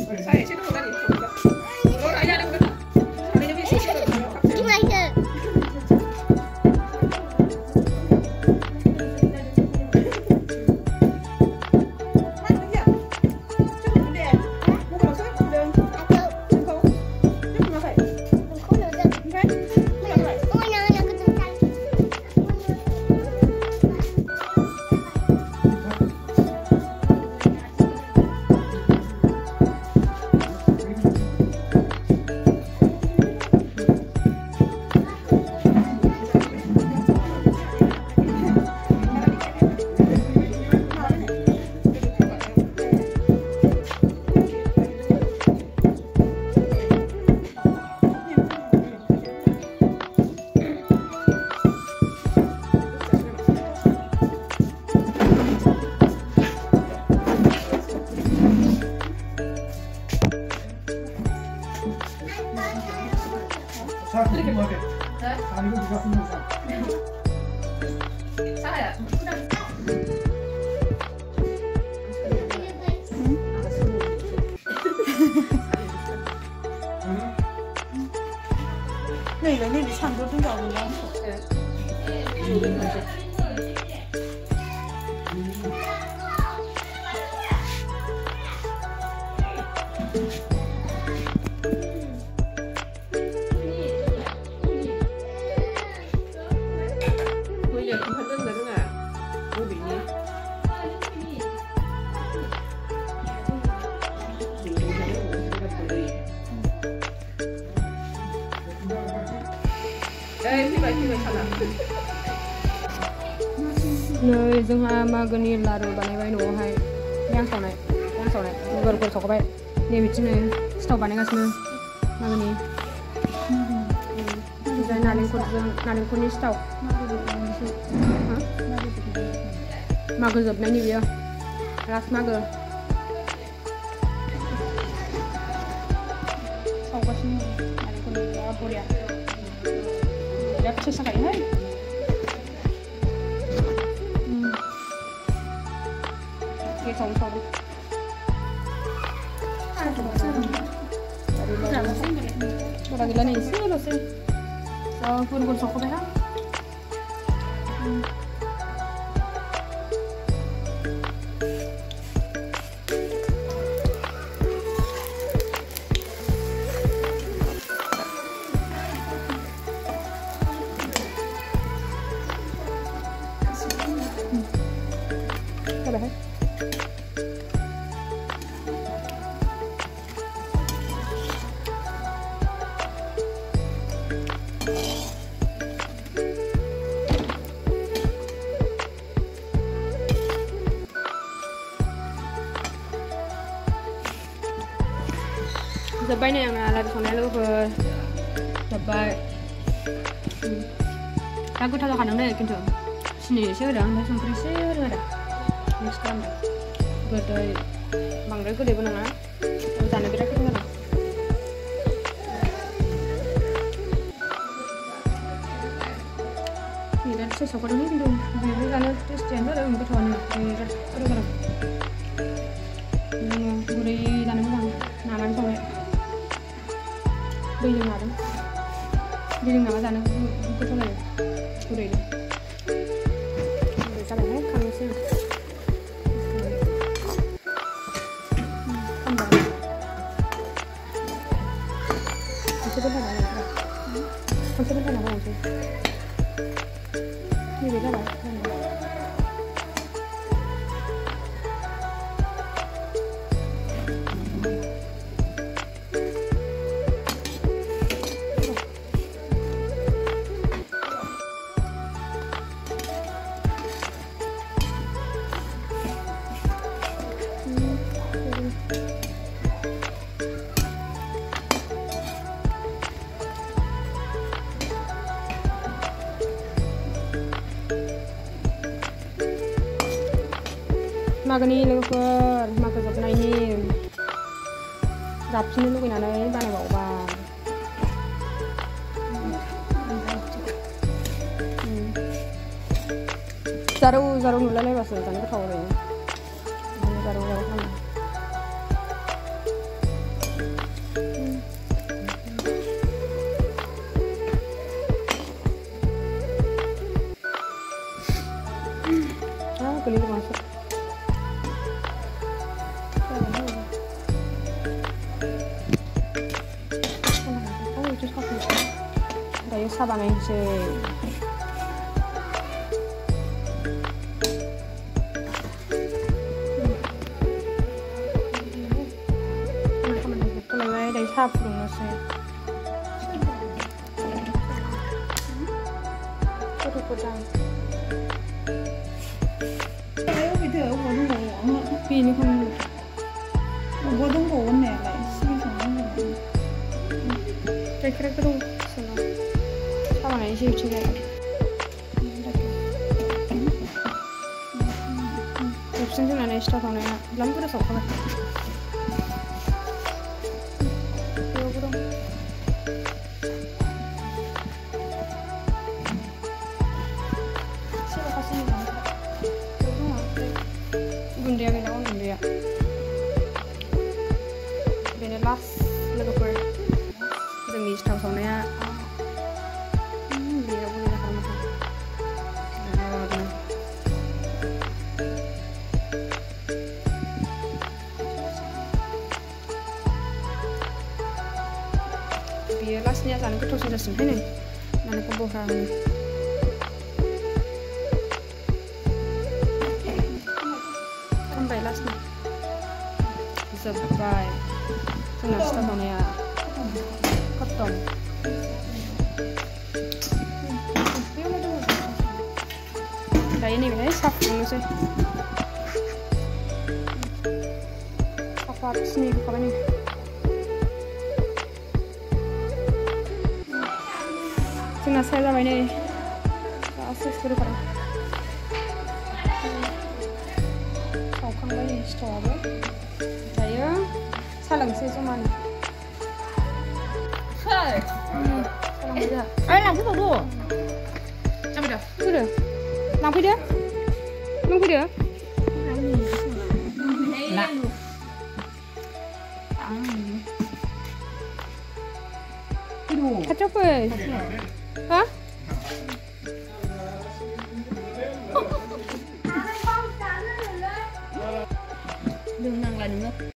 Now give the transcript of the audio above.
那个里唱歌真叫不了。 Bây giờ cũng hết rồi đó à. Ủa bị gì? Đây, phi vậy sao nào? Nơi जोंहा मागोनि लारु बानायबाय न'आवहाय आं सावनाय गल गल सावबाय नै बिदिनो सिथाव बानायगासिनो मागोनि ओमफ्राय नालेंखरनि सिथाव मागो जोबनायनि बियो लास्ट मागो सावगासिनो नालेंखरनि बिराद बरिया बिराद टेस्ट जाखायोहाय Udah gila nih sih lo sih. So pun sok deh. Coba ya. Jabai nih yang lagi soalnya lu ke jabai. Aku tahu kadang deh gitu. Sini sih udah, nggak sampai sih udah. Next time deh. Gede, bangga gede bener kan? Tanda kira kita kan? Ini dan saya suka dulu gitu. Jadi karena terus channel ada untuk kawannya. Aduh kadang. Ini gede dan memang naman soalnya. Bây giờ nào đó bây giờ nào mà ra nó cái chỗ này chỗ đây này để ra lại hết khăn xem không bằng không biết là nào không biết là nào chứ như thế là lại Magni lover, makan jwbnaini, rapsini lugaiनानै बानायबावबा जारौ नुलायलायबासो जानो गोथाव जायो जारौ खालामो Dayo sabanainsै dayo साहा फुदुंनोसै गोदौगोदां बेनिखौनो अबाव दंबावो होननायालाय सिबिं संनांगौ गाइखेरा गोदौ साबानायनोसै बिथिंजाय जोबसिगोन जोंना नै सिथाव सावनाया लाम बुरजा सावखाबाय बेयावबो दं गुन्दैया गैला अन गुन्दैया बेनो लास्ट लोगोफोर जोंनि सिथाव सावनाया बेयावबो गैला खालामो बेयो लास्टनिया जानो गोथावसिन जासिगोनहाय नै नालेंखर बह्रा होनो खामबाय लास्टनि जोब्बाय जोंना सिथाव सावनाया खतम दायो नैबेहाय साहा फुदुंनोसै साफात सिनि होखाबाय नै जोंना साया जाबाय नै गासै गोदौखादों सावखांबाय नै सिथावाबो दायो साहा लोंसै जमानो सालांबाय जोंहा लांफैबावो जाबाय दा फैदो लांफैदो नों फैदो खाथियाव फै हा लोंनांला नोङो